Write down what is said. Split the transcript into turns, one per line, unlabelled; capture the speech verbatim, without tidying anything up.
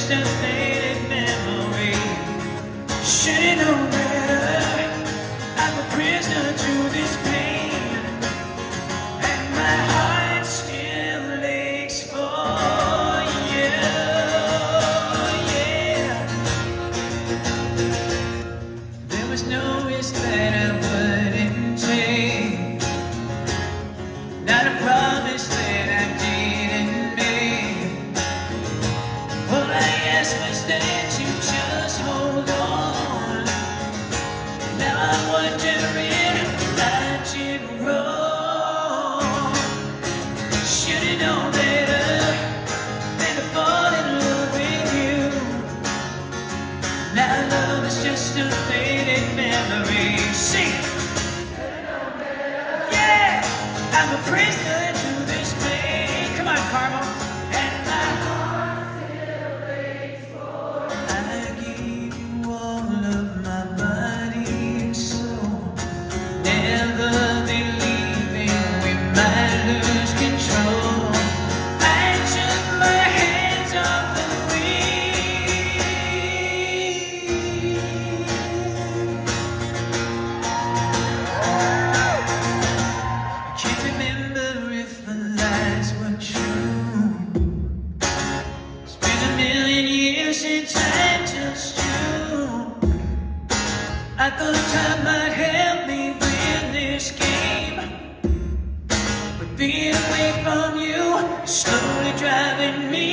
just a faded memory. Should've known better. I'm a prisoner to this pain, and my heart still aches for you. Yeah. There was no risk that I wouldn't take, not a promise that I didn't make. All I asked was that you just hold on. Now I'm wondering right and wrong. Should've known better than to fall in love with you. Now love is just a faded memory. Sing it! Yeah! I'm a prisoner to this pain. Come on, Carmel. And my heart still aches for you. I gave you all of my body and soul, never believing we might lose control. I took my hands off the wheel. Can't remember if the lies were true. It's been a million years since I touched you. I thought time might help me win this game, but being away from you slowly driving me